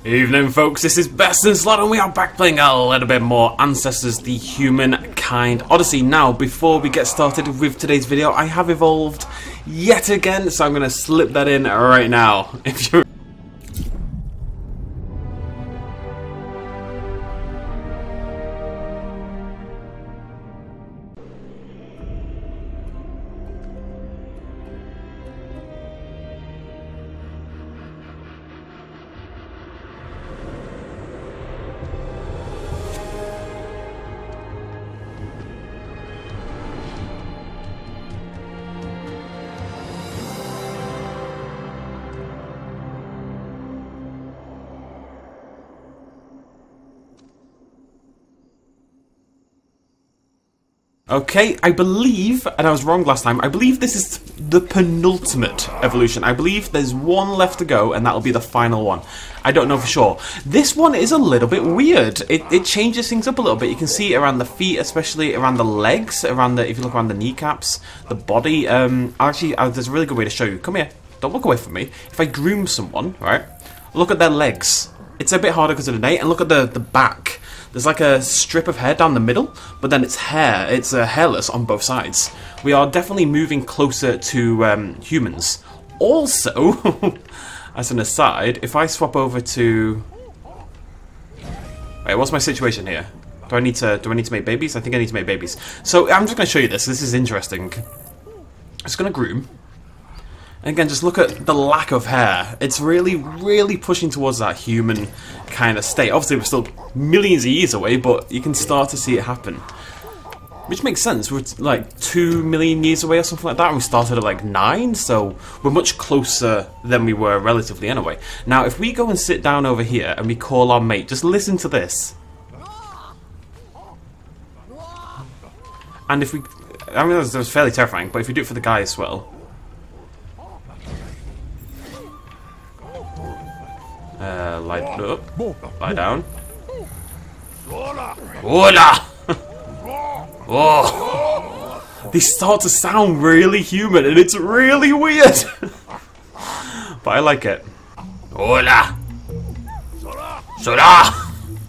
Evening folks, this is Best in Slot and we are back playing a little bit more Ancestors, the Humankind Odyssey. Now, before we get started with today's video, I have evolved yet again, so I'm going to slip that in right now. If you're okay, I believe, and I was wrong last time, I believe this is the penultimate evolution. I believe there's one left to go, and that'll be the final one. I don't know for sure. This one is a little bit weird. It changes things up a little bit. You can see around the feet, especially around the legs, around the, if you look around the kneecaps, the body. Actually, there's a really good way to show you. Come here. Don't look away from me. If I groom someone, right, look at their legs. It's a bit harder because of the day, and look at the back. There's like a strip of hair down the middle, but then it's hair. It's hairless on both sides. We are definitely moving closer to humans. Also, as an aside, if I swap over to... Wait, what's my situation here? Do I need to make babies? I think I need to make babies. So I'm just going to show you this. This is interesting. I'm just going to groom. And again, just look at the lack of hair. It's really, really pushing towards that human kind of state. Obviously, we're still millions of years away, but you can start to see it happen. Which makes sense. We're like 2 million years away or something like that, and we started at like 9, so we're much closer than we were relatively anyway. Now, if we go and sit down over here and we call our mate, just listen to this. And if we... I mean, that was fairly terrifying, but if we do it for the guy as well... lie up, lie down. Hola! Oh! They start to sound really human, and it's really weird. But I like it. Hola! Sola!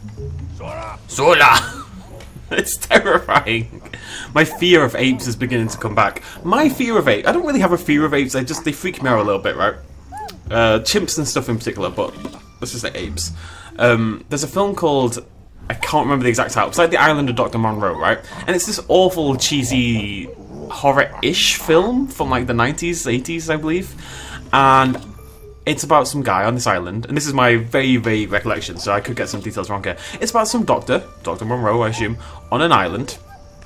Sola! It's terrifying. My fear of apes is beginning to come back. My fear of apes. I don't really have a fear of apes. They freak me out a little bit, right? Chimps and stuff in particular, but let's just say apes. There's a film called, I can't remember the exact title, it's like The Island of Dr. Monroe, right? And it's this awful, cheesy, horror-ish film from like the 90s, 80s, I believe. And it's about some guy on this island, and this is my very vague recollection, so I could get some details wrong here. It's about some doctor, Dr. Monroe, I assume, on an island.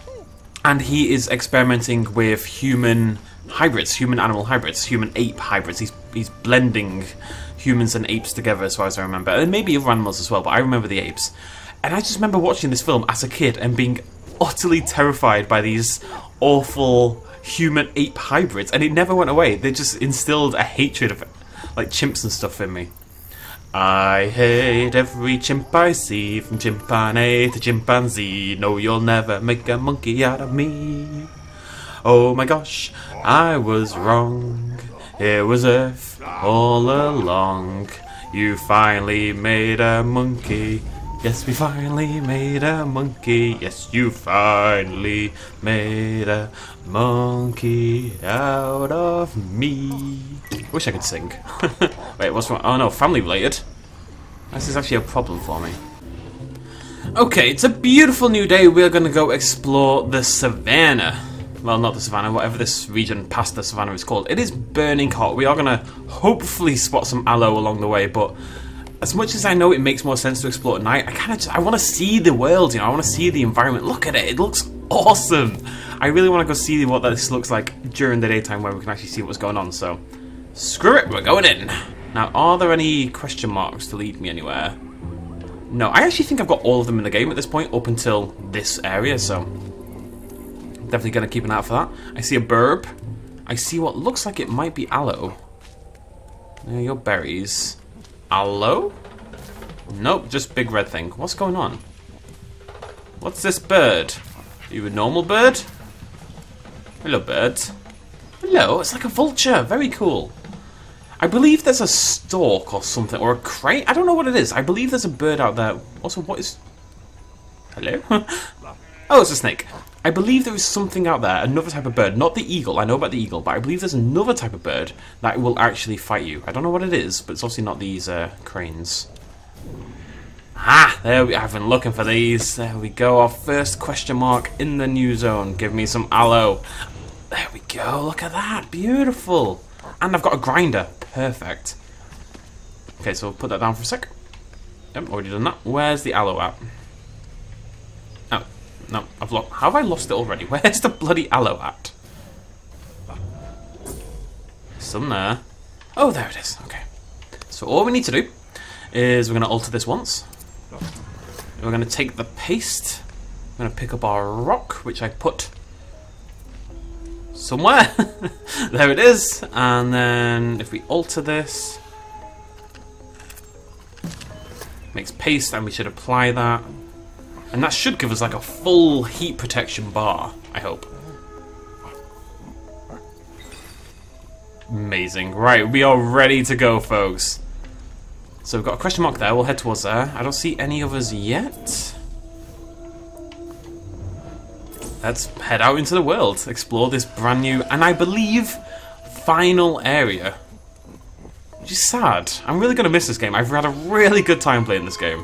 And he is experimenting with human hybrids, human-animal hybrids, human-ape hybrids. He's blending humans and apes together as far as I remember. And maybe other animals as well, but I remember the apes. And I just remember watching this film as a kid and being utterly terrified by these awful human-ape hybrids. And it never went away. They just instilled a hatred of like chimps and stuff in me. I hate every chimp I see, from chimpanzee to chimpanzee. No, you'll never make a monkey out of me. Oh my gosh, I was wrong. It was Earth all along. You finally made a monkey. Yes, we finally made a monkey. Yes, you finally made a monkey out of me. Wish I could sing. Wait, what's wrong? Oh no, family related. This is actually a problem for me. Okay, it's a beautiful new day. We're going to go explore the savannah. Well, not the savannah, whatever this region past the savannah is called. It is burning hot. We are going to hopefully spot some aloe along the way, but as much as I know it makes more sense to explore at night, I want to see the world, you know, I want to see the environment. Look at it, it looks awesome. I really want to go see what this looks like during the daytime where we can actually see what's going on, so screw it, we're going in. Now, are there any question marks to lead me anywhere? No, I actually think I've got all of them in the game at this point, up until this area, so definitely going to keep an eye out for that. I see a burb. I see what looks like it might be aloe. There, your berries. Aloe? Nope, just big red thing. What's going on? What's this bird? Are you a normal bird? Hello, bird. Hello, it's like a vulture. Very cool. I believe there's a stork or something, or a crane. I don't know what it is. I believe there's a bird out there. Also, what is... Hello? Oh, it's a snake. I believe there is something out there, another type of bird. Not the eagle. I know about the eagle, but I believe there's another type of bird that will actually fight you. I don't know what it is, but it's obviously not these cranes. Ah, there we I've been looking for these. There we go. Our first question mark in the new zone. Give me some aloe. There we go. Look at that. Beautiful. And I've got a grinder. Perfect. Okay, so we'll put that down for a sec. Yep, already done that. Where's the aloe at? Oh, no. I've lost. How have I lost it already? Where's the bloody aloe at? Somewhere. Oh, there it is. Okay. So all we need to do is we're going to alter this once. We're going to take the paste. We're going to pick up our rock, which I put somewhere. There it is. And then if we alter this, makes paste, and we should apply that. And that should give us like a full heat protection bar, I hope. Amazing. Right, we are ready to go, folks. So we've got a question mark there. We'll head towards there. I don't see any others yet. Let's head out into the world. Explore this brand new, and I believe, final area. Which is sad. I'm really going to miss this game. I've had a really good time playing this game.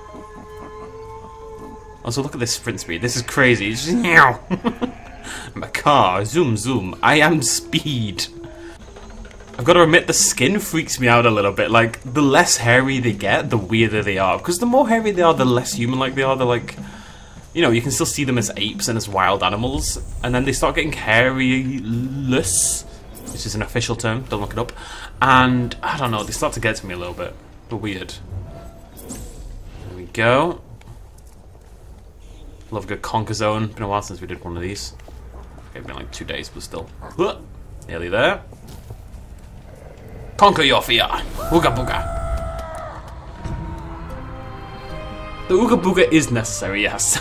Also, look at this sprint speed. This is crazy. It's just, my car. Zoom, zoom. I am speed. I've got to admit, the skin freaks me out a little bit. Like, the less hairy they get, the weirder they are. Because the more hairy they are, the less human-like they are. They're like, you know, you can still see them as apes and as wild animals. And then they start getting hairy-less, which is an official term. Don't look it up. And, I don't know, they start to get to me a little bit. But weird. There we go. Love a good conquer zone. Been a while since we did one of these. Okay, been like 2 days, but still. Nearly there. Conquer your fear. Ooga booga. The ooga booga is necessary, yes.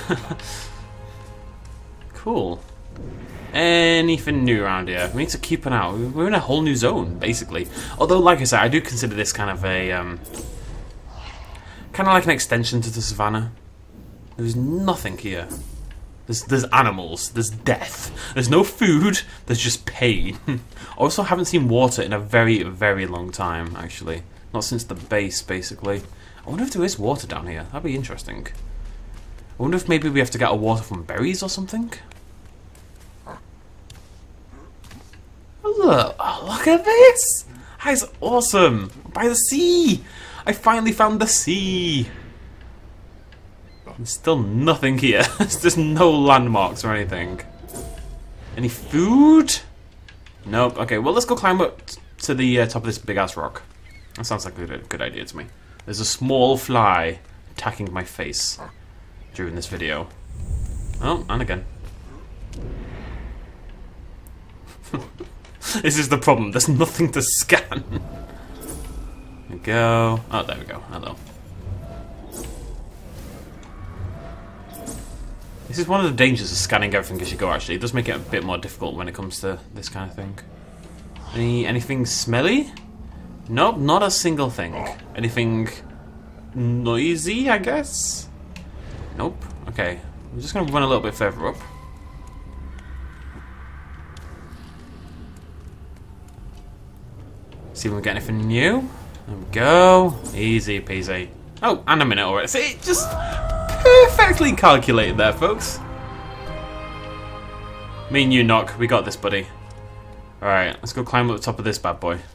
Cool. Anything new around here? We need to keep an eye out. We're in a whole new zone, basically. Although, like I said, I do consider this kind of a... kind of like an extension to the savannah. There's nothing here. There's animals, there's death, there's no food, there's just pain. Also, haven't seen water in a very, very long time, actually. Not since the base, basically. I wonder if there is water down here. That'd be interesting. I wonder if maybe we have to get our water from berries or something. Look, oh, look at this! That is awesome! By the sea! I finally found the sea! There's still nothing here. There's no landmarks or anything. Any food? Nope. Okay, well, let's go climb up to the top of this big-ass rock. That sounds like a good idea to me. There's a small fly attacking my face during this video. Oh, and again. This is the problem. There's nothing to scan. There we go. Oh, there we go. Hello. This is one of the dangers of scanning everything as you go, actually. It does make it a bit more difficult when it comes to this kind of thing. Anything smelly? Nope, not a single thing. Anything noisy, I guess? Nope. Okay, I'm just going to run a little bit further up. See if we get anything new. There we go. Easy peasy. Oh, and a minute already. See, just... perfectly calculated there, folks. Me and you, Knock. We got this, buddy. Alright, let's go climb up the top of this bad boy.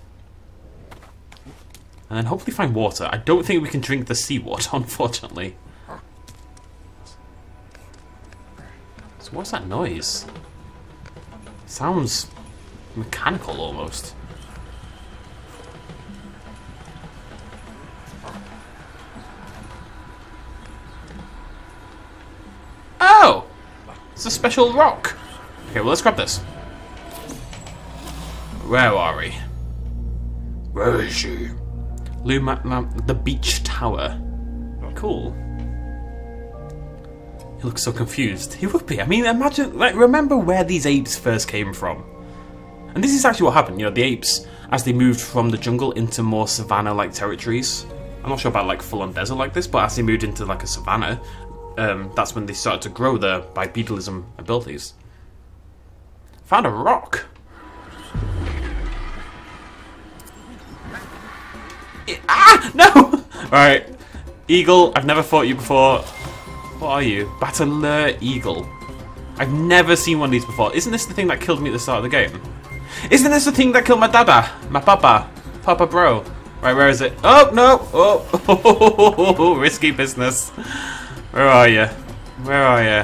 And then hopefully find water. I don't think we can drink the seawater, unfortunately. So what's that noise? Sounds mechanical, almost. Oh! It's a special rock. Okay, well, let's grab this. Where are we? Where is she? The beach tower. Cool. He looks so confused. He would be. I mean, imagine, like, remember where these apes first came from. And this is actually what happened. You know, the apes as they moved from the jungle into more savanna-like territories. I'm not sure about like full-on desert like this, but as they moved into like a savanna, that's when they started to grow their bipedalism abilities. Found a rock. No! Alright. Eagle, I've never fought you before. What are you? Battler Eagle. I've never seen one of these before. Isn't this the thing that killed me at the start of the game? Isn't this the thing that killed my dada? My papa? Papa bro? Right, where is it? Oh, no! Oh, risky business. Where are you? Where are you?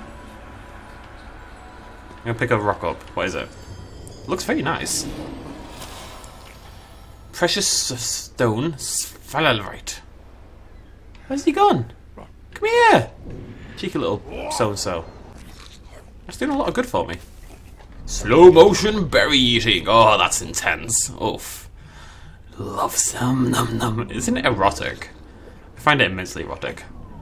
I'm gonna pick a rock up. What is it? Looks very nice. Precious stone, sphalerite. Where's he gone? Come here! Cheeky little so-and-so. That's doing a lot of good for me. Slow motion berry eating. Oh, that's intense. Oof. Love some num num. Isn't it erotic? I find it immensely erotic.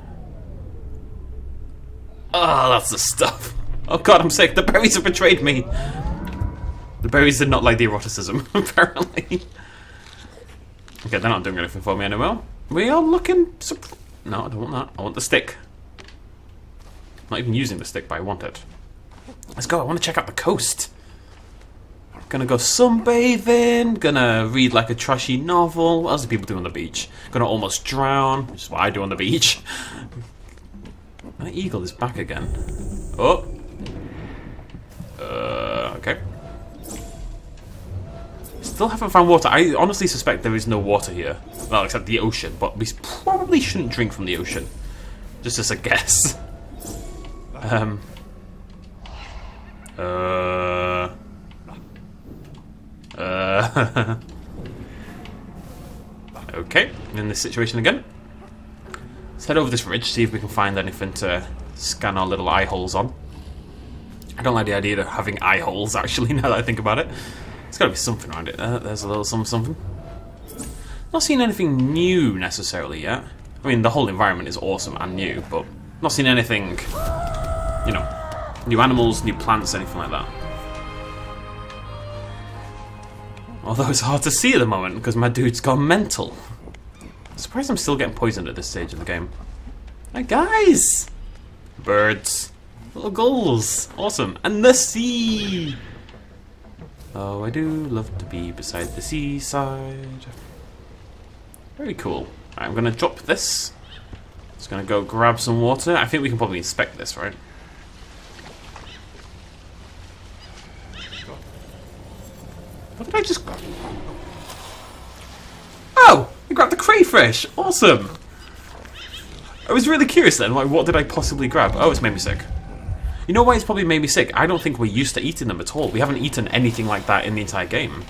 Oh, that's the stuff. Oh god, I'm sick. The berries have betrayed me. The berries did not like the eroticism, apparently. Okay, they're not doing anything for me anymore. We are looking... No, I don't want that. I want the stick. I'm not even using the stick, but I want it. Let's go. I want to check out the coast. Gonna go sunbathing. Gonna read like a trashy novel. What else do people do on the beach? Gonna almost drown, which is what I do on the beach. My eagle is back again. Oh. Okay. Still haven't found water. I honestly suspect there is no water here. Well, except the ocean, but we probably shouldn't drink from the ocean. Just as a guess. Okay, in this situation again. Let's head over this ridge, see if we can find anything to scan our little eye holes on. I don't like the idea of having eye holes, actually, now that I think about it. There's got to be something around it. There's a little something. Not seen anything new, necessarily, yet. I mean, the whole environment is awesome and new, but not seen anything, you know, new animals, new plants, anything like that. Although it's hard to see at the moment, because my dude's gone mental. I'm surprised I'm still getting poisoned at this stage of the game. Hi, guys! Birds. Little gulls. Awesome. And the sea! Oh, I do love to be beside the seaside. Very cool. Right, I'm going to drop this. Just going to go grab some water. I think we can probably inspect this, right? What did I just grab? Oh! I grabbed the crayfish! Awesome! I was really curious then, like, what did I possibly grab? Oh, it's made me sick. You know why it's probably made me sick? I don't think we're used to eating them at all. We haven't eaten anything like that in the entire game.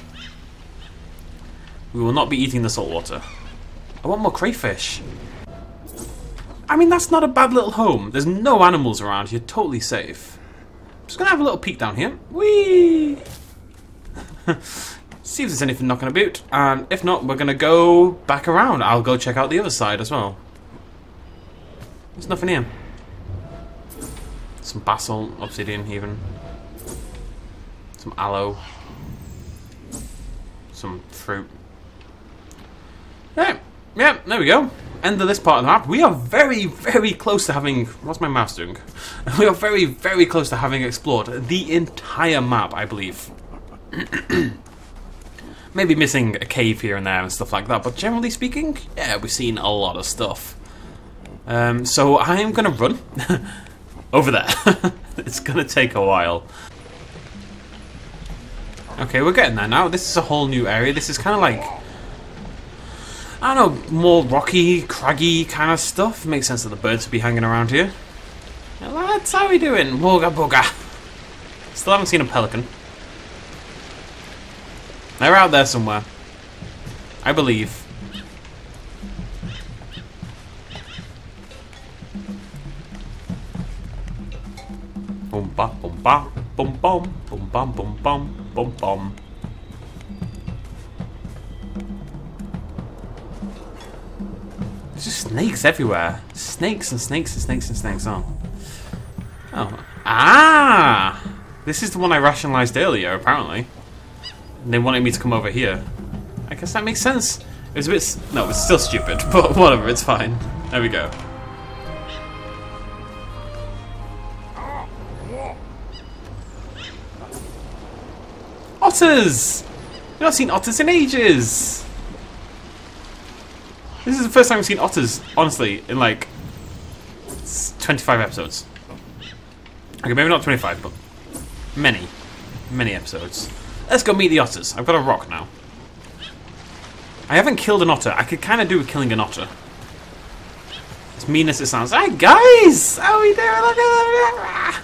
We will not be eating the salt water. I want more crayfish. I mean, that's not a bad little home. There's no animals around. You're totally safe. I'm just going to have a little peek down here. Whee! See if there's anything knocking about. And if not, we're going to go back around. I'll go check out the other side as well. There's nothing here. Some basalt, obsidian even. Some aloe. Some fruit. Yeah, there we go. End of this part of the map. We are very, very close to having... What's my mouse doing? We are very, very close to having explored the entire map, I believe. Maybe missing a cave here and there and stuff like that, but generally speaking, yeah, we've seen a lot of stuff. So I'm gonna run over there. It's gonna take a while. Okay, we're getting there now. This is a whole new area. This is kind of like, I don't know, more rocky, craggy kind of stuff. It makes sense that the birds would be hanging around here. Hey, lads, how are we doing? Booga booga. Still haven't seen a pelican. They're out there somewhere. I believe. Boom ba boom ba boom bum boom bum boom bum boom bum. There's just snakes everywhere. Snakes and snakes and snakes and snakes. Oh. Ah! This is the one I rationalized earlier, apparently. And they wanted me to come over here. I guess that makes sense. It was a bit... No, it's still stupid, but whatever, it's fine. There we go. Otters! I've not seen otters in ages! This is the first time I've seen otters, honestly, in like 25 episodes. Okay, maybe not 25, but many episodes. Let's go meet the otters. I've got a rock now. I haven't killed an otter. I could kind of do with killing an otter. As mean as it sounds. Hi guys! How are we doing? Look at that!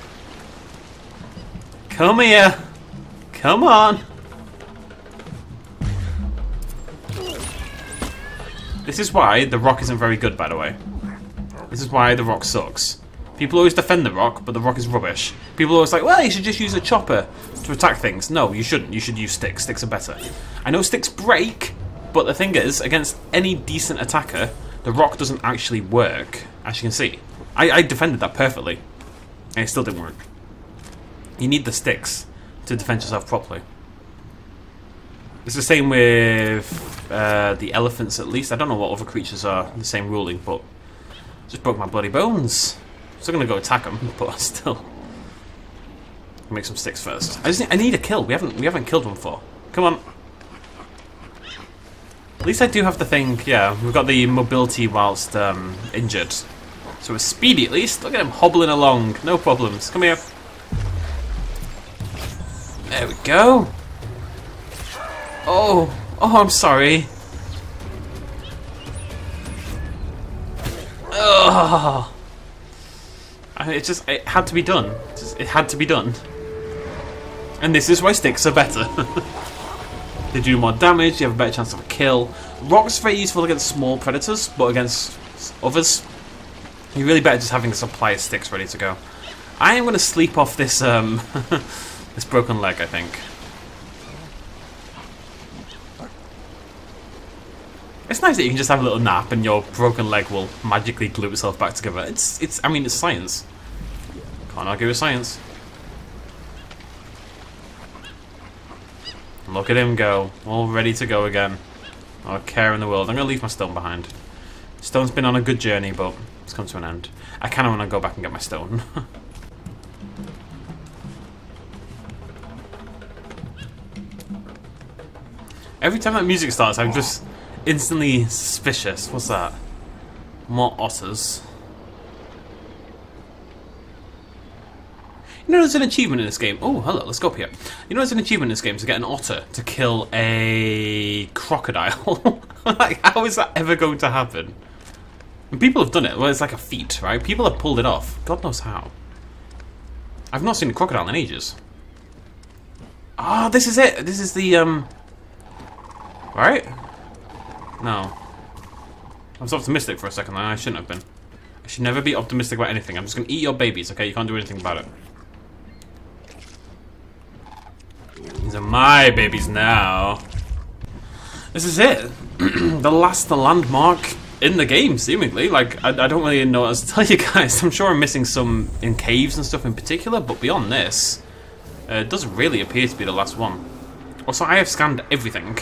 Come here. Come on. This is why the rock isn't very good, by the way. This is why the rock sucks. People always defend the rock, but the rock is rubbish. People are always like, well, you should just use a chopper to attack things. No, you shouldn't. You should use sticks. Sticks are better. I know sticks break, but the thing is, against any decent attacker, the rock doesn't actually work, as you can see. I defended that perfectly, and it still didn't work. You need the sticks to defend yourself properly. It's the same with the elephants, at least. I don't know what other creatures are the same ruling, but just broke my bloody bones. Still gonna go attack them, but still. Make some sticks first. I need a kill. We haven't killed one before. Come on. At least I do have the thing. Yeah, we've got the mobility whilst injured, so we're speedy at least. Look at him hobbling along. No problems. Come here. There we go. Oh, I'm sorry. Oh. It had to be done. It had to be done. And this is why sticks are better. They do more damage, you have a better chance of a kill. Rocks are very useful against small predators, but against others, you're really better just having a supply of sticks ready to go. I am going to sleep off this this broken leg, I think. It's nice that you can just have a little nap and your broken leg will magically glue itself back together. I mean, it's science. Can't argue with science. Look at him go, all ready to go again. Not a care in the world. I'm going to leave my stone behind. Stone's been on a good journey, but it's come to an end. I kind of want to go back and get my stone. Every time that music starts, I'm just instantly suspicious. What's that? More otters. You know there's an achievement in this game. Oh, hello, let's go up here. You know there's an achievement in this game to get an otter to kill a crocodile. Like, how is that ever going to happen? And people have done it. Well, it's like a feat, right? People have pulled it off. God knows how. I've not seen a crocodile in ages. Ah, this is it. This is the, right? No. I was optimistic for a second, and I shouldn't have been. I should never be optimistic about anything. I'm just going to eat your babies, okay? You can't do anything about it. These are my babies now. This is it. The last landmark in the game, seemingly. Like, I don't really know what else to tell you guys. I'm sure I'm missing some in caves and stuff in particular, but beyond this, it doesn't really appear to be the last one. Also, I have scanned everything.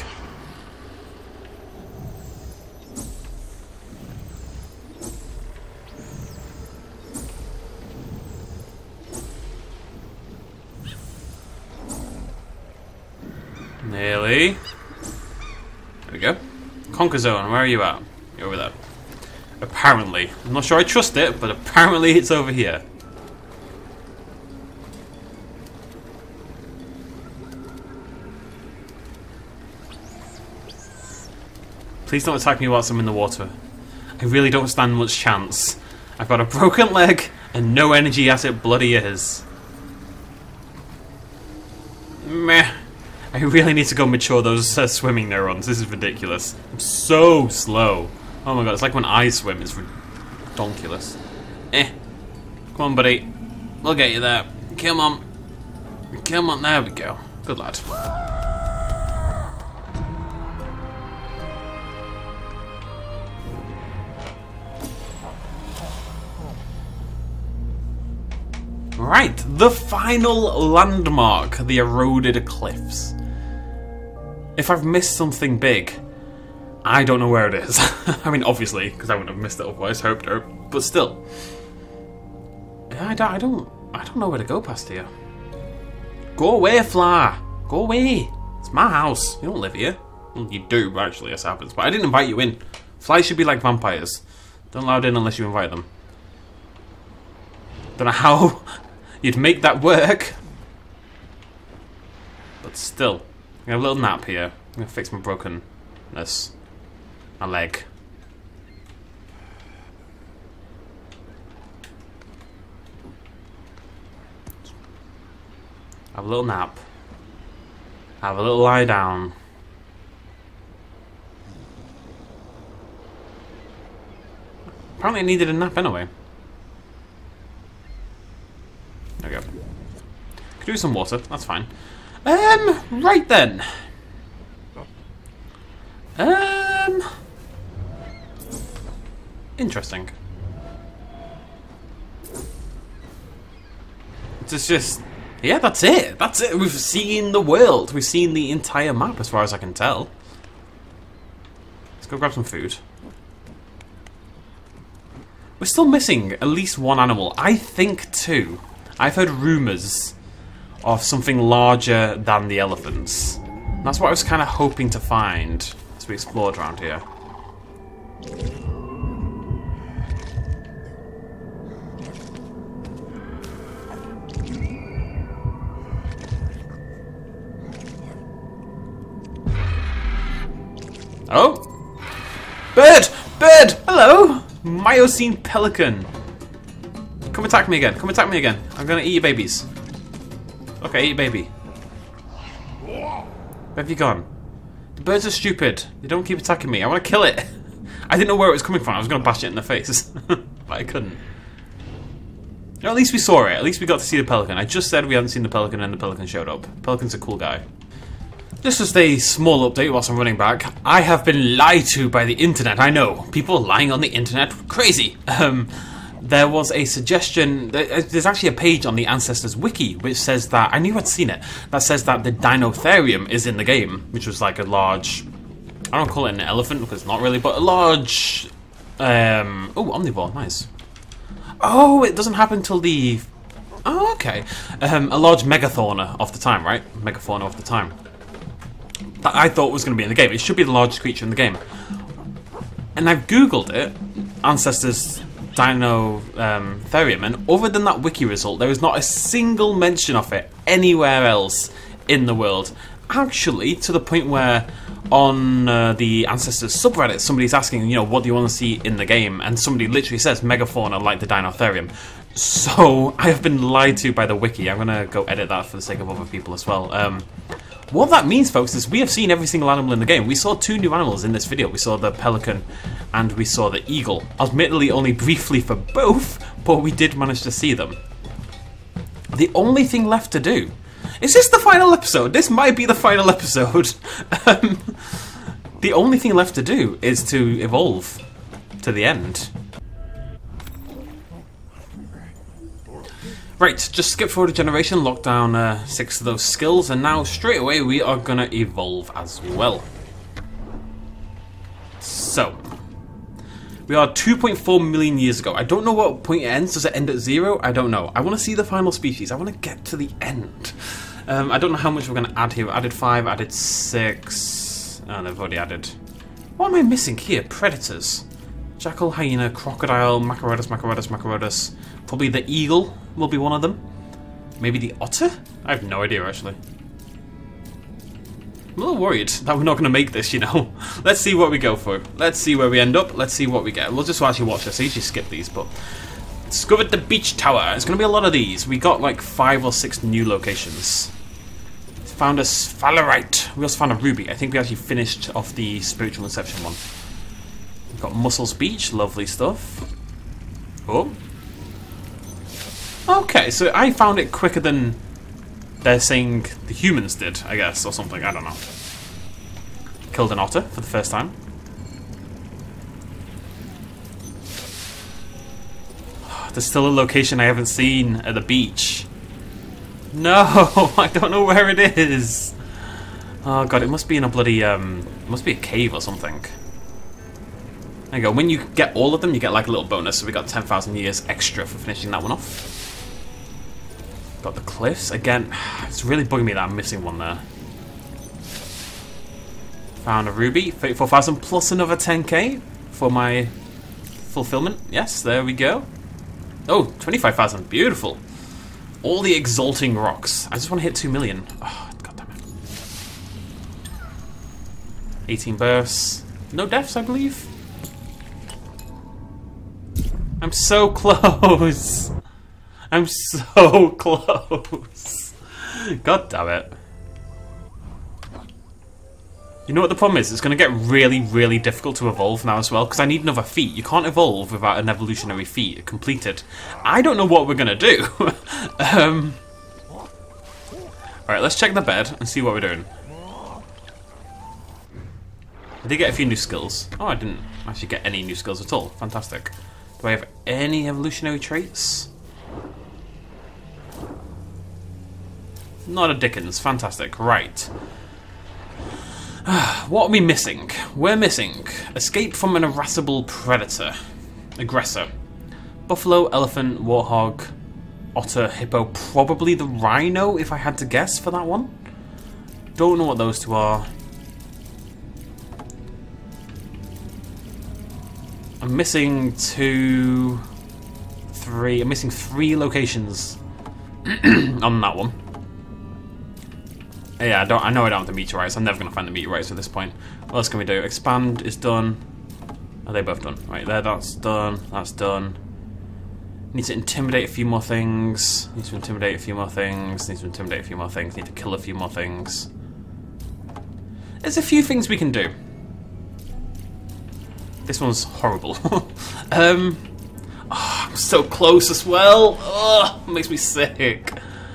Nearly. There we go. Conquer Zone, where are you at? You're over there. Apparently. I'm not sure I trust it, but apparently it's over here. Please don't attack me whilst I'm in the water. I really don't stand much chance. I've got a broken leg and no energy as it bloody is. Meh. I really need to go mature those swimming neurons. This is ridiculous. I'm so slow. Oh my god, it's like when I swim. It's ridiculous. Come on, buddy. We'll get you there. Come on. Come on, there we go. Good lad. Right, the final landmark, the eroded cliffs. If I've missed something big, I don't know where it is. I mean, obviously, because I wouldn't have missed it otherwise, hoped her, but still. Yeah, I don't know where to go past here. Go away, Fla! Go away! It's my house. You don't live here. Well, you do, actually, as happens, but I didn't invite you in. Flies should be like vampires. Don't allow it in unless you invite them. Don't know how you'd make that work. But still. I have a little nap here. I'm going to fix my brokenness. My leg. Have a little nap. Have a little lie down. Apparently I needed a nap anyway. There we go. Could do some water, that's fine. Right then. Interesting. It's just... Yeah, that's it. That's it. We've seen the world. We've seen the entire map as far as I can tell. Let's go grab some food. We're still missing at least one animal. I think two. I've heard rumours of something larger than the elephants. That's what I was kind of hoping to find as we explored around here. Oh! Bird! Bird! Hello! Miocene pelican. Come attack me again. Come attack me again. I'm gonna eat your babies. Okay, eat your baby. Where have you gone? The birds are stupid. They don't keep attacking me. I want to kill it. I didn't know where it was coming from. I was gonna bash it in the face. But I couldn't. No, at least we saw it. At least we got to see the pelican. I just said we hadn't seen the pelican and the pelican showed up. Pelican's a cool guy. Just as a small update whilst I'm running back, I have been lied to by the internet. I know, people lying on the internet, crazy. There was a suggestion, there's actually a page on the Ancestors wiki which says that, I knew I'd seen it, that says that the Dinotherium is in the game, which was like a large, I don't call it an elephant because it's not really, but a large, oh, omnivore, nice. Oh, it doesn't happen till the, oh, okay. A large megafauna of the time, right? Megafauna of the time. That I thought was going to be in the game. It should be the largest creature in the game. And I've googled it, Ancestors Dinotherium, and other than that wiki result, there is not a single mention of it anywhere else in the world. Actually, to the point where on the Ancestors subreddit, somebody's asking, you know, what do you want to see in the game? And somebody literally says megafauna like the Dinotherium. So, I have been lied to by the wiki. I'm going to go edit that for the sake of other people as well. What that means, folks, is we have seen every single animal in the game. We saw two new animals in this video. We saw the pelican and we saw the eagle. Admittedly, only briefly for both, but we did manage to see them. The only thing left to do... Is this the final episode? This might be the final episode. The only thing left to do is to evolve to the end. Right, just skip forward a generation, lock down 6 of those skills, and now straight away we are going to evolve as well. So, we are 2.4 million years ago. I don't know what point it ends. Does it end at 0? I don't know. I want to see the final species. I want to get to the end. I don't know how much we're going to add here. We added 5, added 6. Oh, they've already added. What am I missing here? Predators. Jackal, hyena, crocodile, Macarodus, Macarodus, Macarodus. Probably the eagle will be one of them. Maybe the otter? I have no idea, actually. I'm a little worried that we're not going to make this, you know. Let's see what we go for. Let's see where we end up. Let's see what we get. We'll just actually watch this. I usually skip these, but... Discovered the beach tower. It's going to be a lot of these. We got like 5 or 6 new locations. Found a sphalerite. We also found a ruby. I think we actually finished off the spiritual inception one. We've got Muscles Beach. Lovely stuff. Oh. Okay, so I found it quicker than they're saying the humans did, I guess, or something. I don't know. Killed an otter for the first time. There's still a location I haven't seen at the beach. No, I don't know where it is. Oh god, it must be in a bloody, must be a cave or something. There you go, when you get all of them, you get like a little bonus, so we got 10,000 years extra for finishing that one off. Got the cliffs, again, it's really bugging me that I'm missing one there. Found a ruby, 34,000 plus another 10k for my fulfillment. Yes, there we go. Oh, 25,000, beautiful. All the exalting rocks. I just want to hit 2 million. Oh, god damn it. 18 bursts. No deaths, I believe. I'm so close. I'm so close. God damn it. You know what the problem is? It's going to get really, really difficult to evolve now as well, because I need another feat. You can't evolve without an evolutionary feat completed. I don't know what we're going to do. Alright, let's check the bed and see what we're doing. I did get a few new skills. Oh, I didn't actually get any new skills at all. Fantastic. Do I have any evolutionary traits? Not a Dickens. Fantastic. Right. What are we missing? We're missing escape from an irascible predator. Aggressor. Buffalo, elephant, warthog, otter, hippo. Probably the rhino, if I had to guess for that one. Don't know what those two are. I'm missing I'm missing 3 locations on that one. Yeah, I know I don't have the meteorites. I'm never going to find the meteorites at this point. What else can we do? Expand is done. Are they both done? Right there, that's done. That's done. Need to intimidate a few more things. Need to intimidate a few more things. Need to intimidate a few more things. Need to kill a few more things. There's a few things we can do. This one's horrible. Oh, I'm so close as well. Oh, it makes me sick.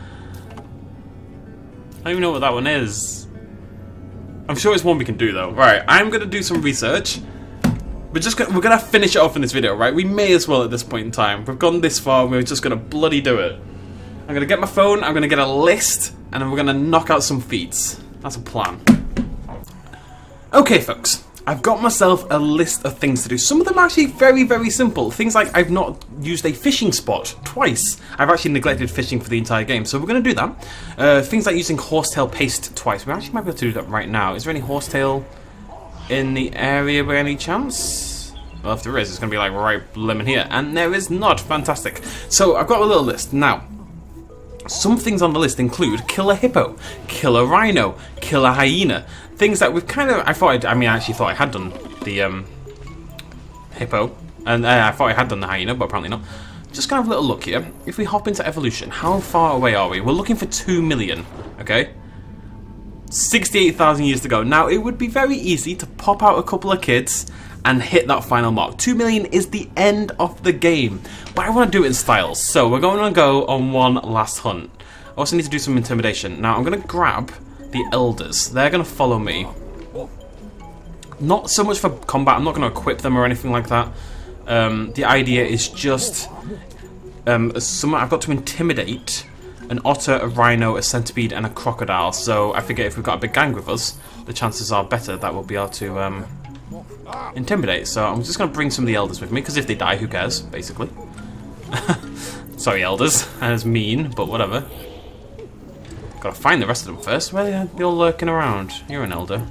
I don't even know what that one is. I'm sure it's one we can do though. Right, I'm gonna do some research. We're gonna finish it off in this video, right? We may as well at this point in time. We've gone this far, we're just gonna bloody do it. I'm gonna get my phone, I'm gonna get a list, and then we're gonna knock out some feats. That's a plan. Okay, folks. I've got myself a list of things to do. Some of them are actually very, very simple. Things like I've not used a fishing spot twice. I've actually neglected fishing for the entire game, so we're going to do that. Things like using horsetail paste twice. We actually might be able to do that right now. Is there any horsetail in the area by any chance? Well, if there is, it's going to be like right blimmin' here. And there is not. Fantastic. So I've got a little list. Now, some things on the list include kill a hippo, kill a rhino, kill a hyena. Things that we've kind of... I actually thought I had done the hippo. And I thought I had done the hyena, but apparently not. Just gonna have a little look here. If we hop into evolution, how far away are we? We're looking for 2 million, okay? 68,000 years to go. Now, it would be very easy to pop out a couple of kids and hit that final mark. 2 million is the end of the game. But I want to do it in styles. So, we're going to go on one last hunt. I also need to do some intimidation. Now, I'm going to grab the elders. They're going to follow me. Not so much for combat. I'm not going to equip them or anything like that. The idea is just... I've got to intimidate an otter, a rhino, a centipede, and a crocodile. So, I figure if we've got a big gang with us, the chances are better that we'll be able to... intimidate. So I'm just going to bring some of the elders with me, because if they die, who cares, basically. Sorry, elders. That's mean, but whatever. Gotta find the rest of them first. Where are they all lurking around? You're an elder.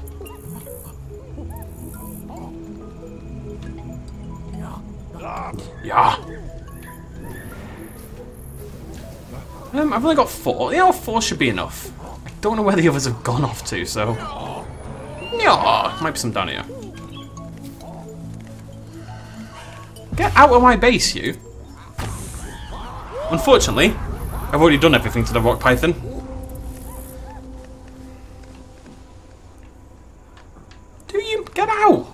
Yeah. I've only got 4. Yeah, 4 should be enough. I don't know where the others have gone off to, so... Yeah, might be some down here. Get out of my base, you! Unfortunately, I've already done everything to the rock python. Do you get out?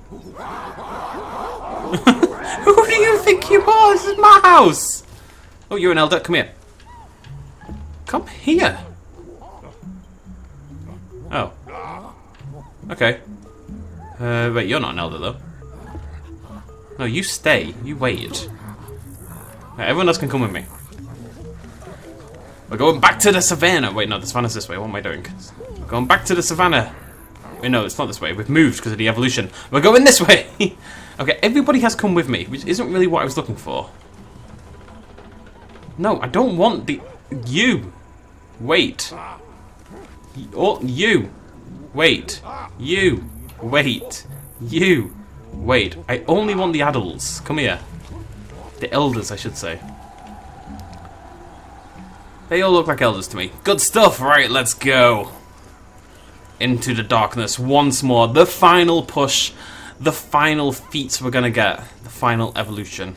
Who do you think you are? This is my house! Oh, you're an elder. Come here. Come here. Oh. Okay. Wait, you're not an elder, though. No, you stay. You wait. Right, everyone else can come with me. We're going back to the savannah. Wait, no, the savannah's this way. What am I doing? Going back to the savannah. Wait, no, it's not this way. We've moved because of the evolution. We're going this way. Okay, everybody has come with me, which isn't really what I was looking for. No, I don't want the... You. Wait. Oh, you. Wait. You. Wait. You. Wait. I only want the adults. Come here. The elders, I should say. They all look like elders to me. Good stuff. Right, let's go. Into the darkness once more. The final push. The final feats we're gonna get. The final evolution.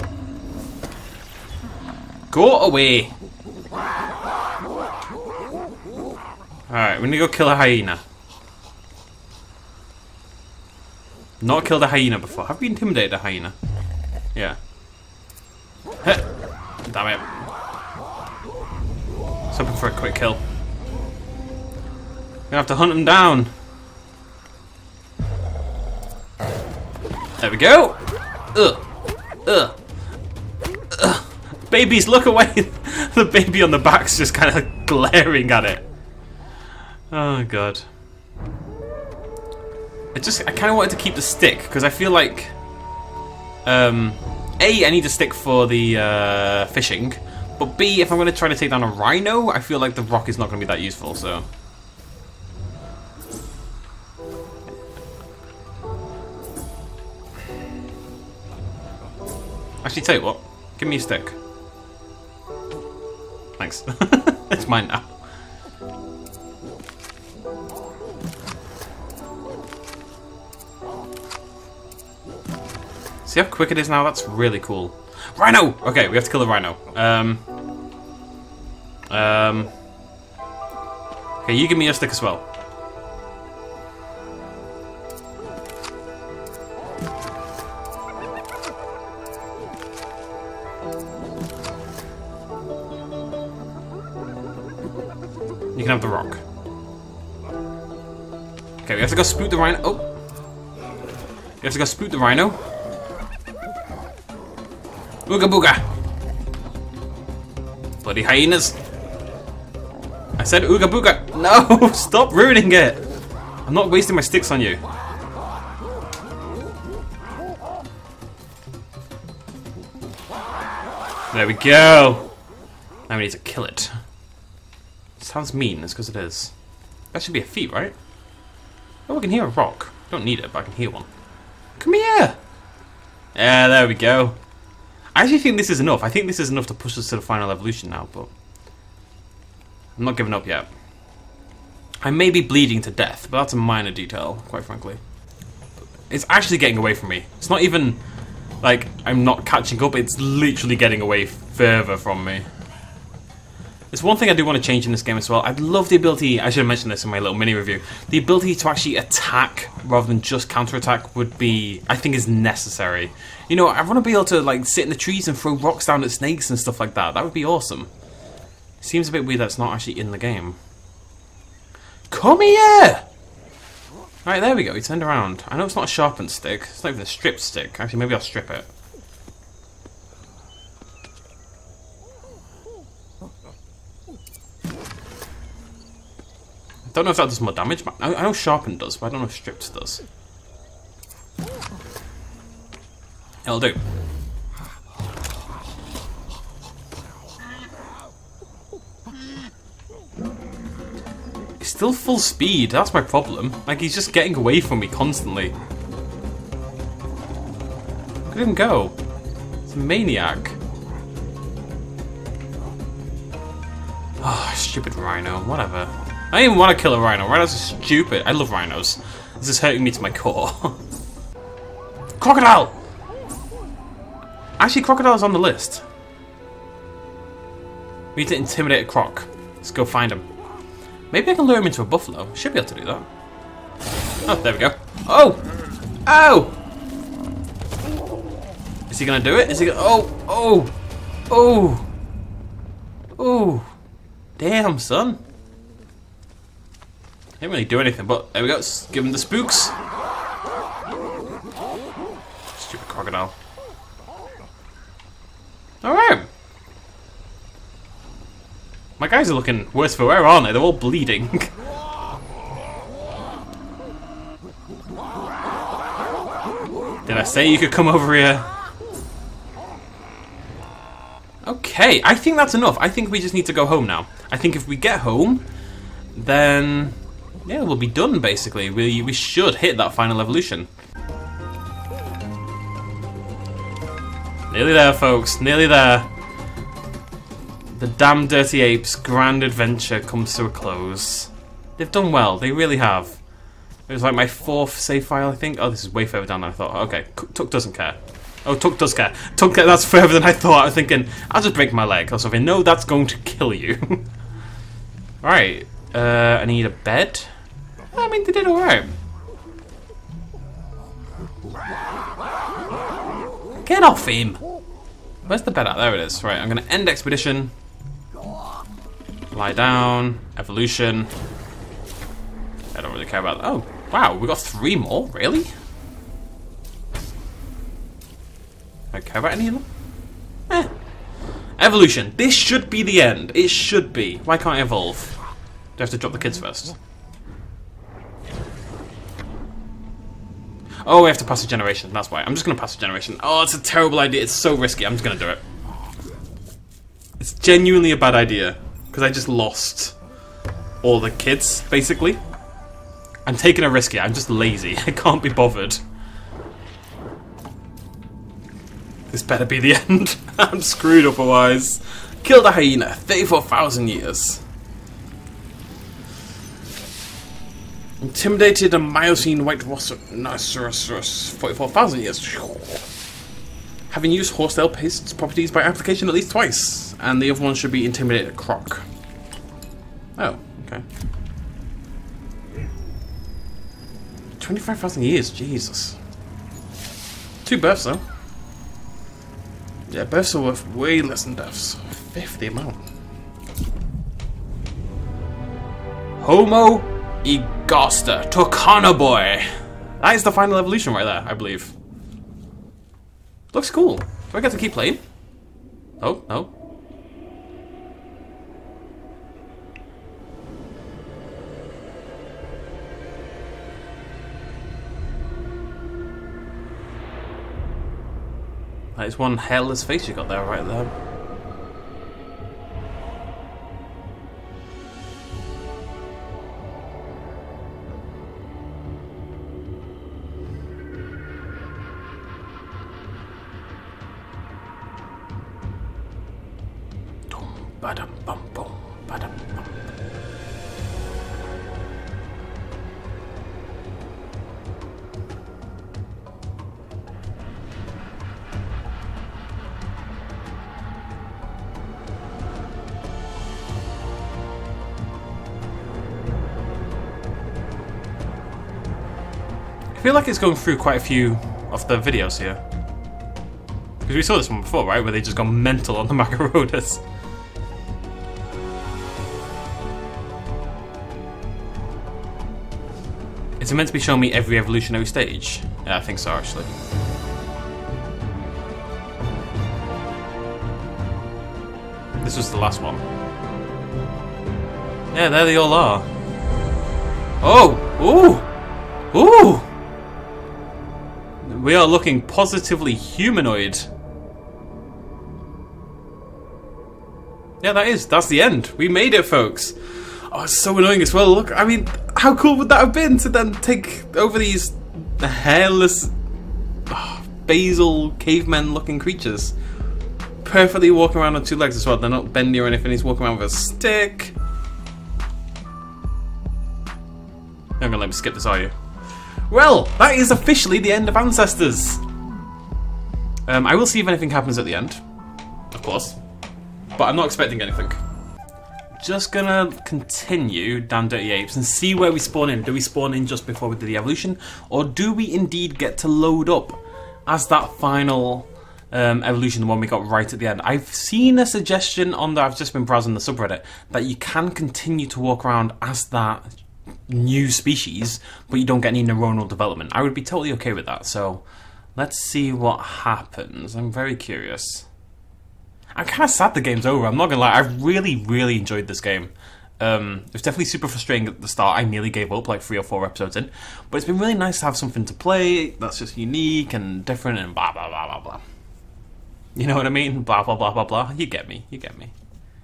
Go away. Alright, we're gonna go kill a hyena. Not killed a hyena before. Have we intimidated a hyena? Yeah. Heh. Damn it. Let's hoping for a quick kill. Gonna have to hunt him down. There we go. Ugh. Ugh. Ugh. Babies, look away. The baby on the back's just kind of glaring at it. Oh god. I kind of wanted to keep the stick because I feel like A, I need a stick for the fishing, but B, if I'm going to try to take down a rhino, I feel like the rock is not going to be that useful, so... Actually, tell you what, give me a stick. Thanks. It's mine now. See how quick it is now? That's really cool. Rhino! Okay, we have to kill the rhino. Okay, you give me your stick as well. You can have the rock. Okay, we have to go spook the rhino. Oh! We have to go spook the rhino. Ooga booga! Bloody hyenas! I said ooga booga! No! Stop ruining it! I'm not wasting my sticks on you. There we go! Now we need to kill it. Sounds mean, that's because it is. That should be a feat, right? Oh, we can hear a rock. Don't need it, but I can hear one. Come here! Yeah, there we go. I actually think this is enough. I think this is enough to push us to the final evolution now, but... I'm not giving up yet. I may be bleeding to death, but that's a minor detail, quite frankly. It's actually getting away from me. It's not even, like, I'm not catching up, it's literally getting away further from me. There's one thing I do want to change in this game as well. I'd love the ability, I should have mentioned this in my little mini review, the ability to actually attack rather than just counterattack would be, I think is necessary. You know, I want to be able to like sit in the trees and throw rocks down at snakes and stuff like that. That would be awesome. Seems a bit weird that's not actually in the game. Come here! Right, there we go, he turned around. I know it's not a sharpened stick, it's not even a stripped stick. Actually, maybe I'll strip it. I don't know if that does more damage, but I know sharpened does, but I don't know if stripped does. It'll do. He's still full speed, that's my problem. Like, he's just getting away from me constantly. Look at him go. He's a maniac. Oh, stupid rhino, whatever. I didn't even want to kill a rhino. Rhinos are stupid. I love rhinos. This is hurting me to my core. Crocodile! Actually, crocodile's on the list. We need to intimidate a croc. Let's go find him. Maybe I can lure him into a buffalo. Should be able to do that. Oh, there we go. Oh! Oh! Is he gonna do it? Is he gonna... Oh! Oh! Oh! Oh! Damn, son. Didn't really do anything, but there we go. Let's give him the spooks. Stupid crocodile. Alright. My guys are looking worse for wear, aren't they? They're all bleeding. I say you could come over here. Okay, I think that's enough. I think we just need to go home now. I think if we get home, then yeah, we'll be done basically. We should hit that final evolution. Nearly there, folks. Nearly there. The damn dirty apes' grand adventure comes to a close. They've done well. They really have. It was like my 4th save file, I think. Oh, this is way further down than I thought. Okay, Tuck doesn't care. Oh, Tuck does care. Tuck, that's further than I thought. I was thinking, I'll just break my leg or something. No, that's going to kill you. Alright. I need a bed. I mean, they did alright. Get off him! Where's the bed at? There it is. Right, I'm going to end expedition. Lie down. Evolution. I don't really care about that. Oh, wow, we got 3 more? Really? I care about any of them? Eh. Evolution. This should be the end. It should be. Why can't I evolve? Do I have to drop the kids first? Oh, we have to pass a generation. That's why. I'm just going to pass a generation. Oh, it's a terrible idea. It's so risky. I'm just going to do it. It's genuinely a bad idea. Because I just lost all the kids, basically. I'm taking a risk here. I'm just lazy. I can't be bothered. This better be the end. I'm screwed otherwise. Killed a hyena. 34,000 years. Intimidated a Miocene white rhinoceros. 44,000 years. Having used horsetail paste properties by application at least twice. And the other one should be intimidated croc. Oh, okay. 25,000 years, Jesus. 2 births though. Yeah, births are worth way less than deaths. 1/5 the amount. Homo egosta Tucana boy. That is the final evolution right there, I believe. Looks cool. Do I get to keep playing? Oh, no. That is one hairless face you got there, right there. Badum bum bum, badum bum. I feel like it's going through quite a few of the videos here. Because we saw this one before, right? Where they just gone mental on the Magarodas. Is it meant to be showing me every evolutionary stage? Yeah, I think so, actually. This was the last one. Yeah, there they all are. Oh! Ooh! Ooh! We are looking positively humanoid. Yeah, that's the end. We made it, folks. Oh, it's so annoying as well. Look, I mean, how cool would that have been to then take over these hairless, basal, cavemen-looking creatures? Perfectly walking around on 2 legs as well. They're not bendy or anything. He's walking around with a stick. You're not gonna let me skip this, are you? Well, that is officially the end of Ancestors. I will see if anything happens at the end, of course, but I'm not expecting anything. Just gonna continue down Dirty Apes and see where we spawn in. Do we spawn in just before we do the evolution, or do we indeed get to load up as that final evolution, the one we got right at the end? I've seen a suggestion on that. I've just been browsing the subreddit that you can continue to walk around as that new species, but you don't get any neuronal development. I would be totally okay with that. So let's see what happens. I'm very curious. I'm kind of sad the game's over. I'm not gonna lie. I really, really enjoyed this game. It was definitely super frustrating at the start. I nearly gave up like 3 or 4 episodes in. But it's been really nice to have something to play that's just unique and different and blah, blah, blah, blah, blah. You know what I mean? Blah, blah, blah, blah, blah. You get me. You get me.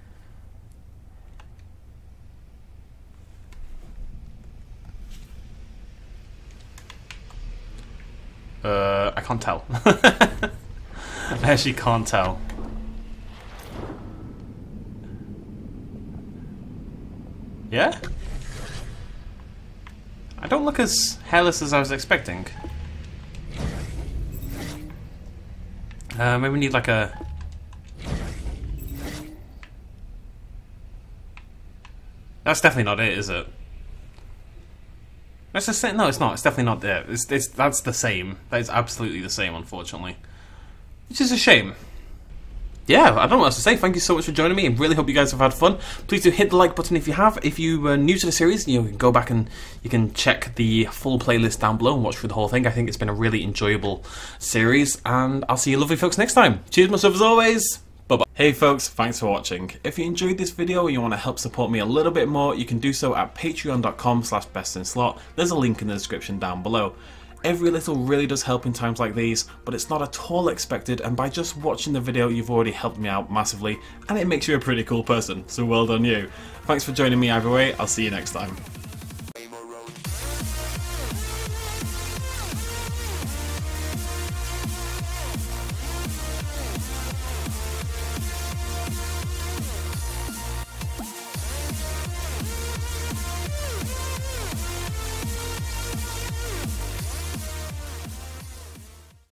I can't tell. I actually can't tell. Yeah? I don't look as hairless as I was expecting. Maybe we need like a... That's definitely not it, is it? That's just say no, it's not. It's definitely not there. That's the same. That is absolutely the same, unfortunately. Which is a shame. Yeah, I don't know what else to say. Thank you so much for joining me. I really hope you guys have had fun. Please do hit the like button if you have. If you are new to the series, you can go back and you can check the full playlist down below and watch through the whole thing. I think it's been a really enjoyable series, and I'll see you lovely folks next time. Cheers, myself as always. Bye-bye. Hey folks, thanks for watching. If you enjoyed this video and you want to help support me a little bit more, you can do so at patreon.com/bestinslot. There's a link in the description down below. Every little really does help in times like these, but it's not at all expected, and by just watching the video you've already helped me out massively, and it makes you a pretty cool person, so well done you. Thanks for joining me either way, I'll see you next time.